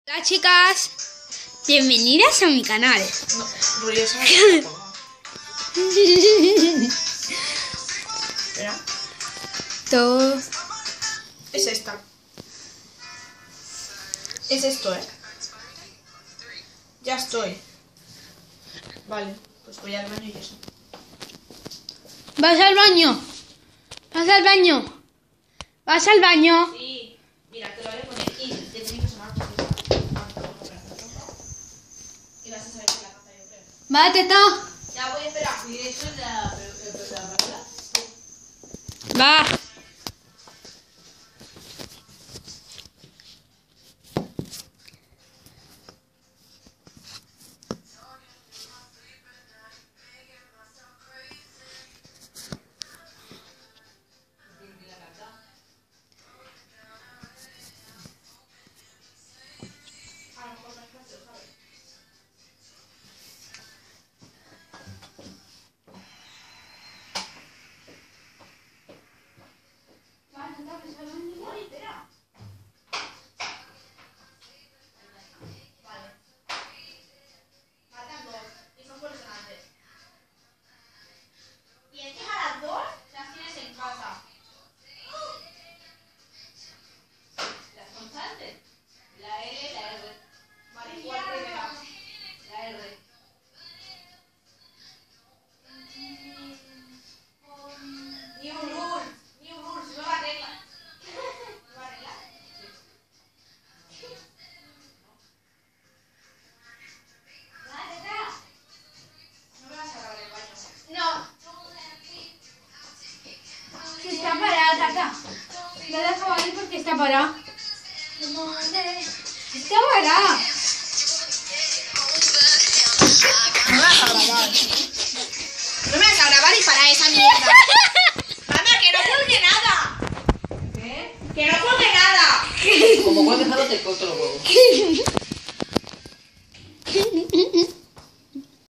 Hola chicas, bienvenidas a mi canal. No, ruidosa. Espera. Todo. Es esta. Es esto, Ya estoy. Vale, pues voy al baño y eso. ¿Vas al baño? ¿Vas al baño? ¿Vas al baño? Sí, mira, te lo voy a poner y te tiene que sonar porque y vas a saber que la caza yo creo. Va, teta. Ya voy a esperar. Sí, eso es la verdad. Va. Está parada, tata. La dejo ahí porque está parada. Está parada. No me vas a grabar. No me vas a grabar y para esa mierda. Anda, que no cuelgue nada. ¿Qué? Que no cuelgue nada. Como cuelgues algo te corto los huevos.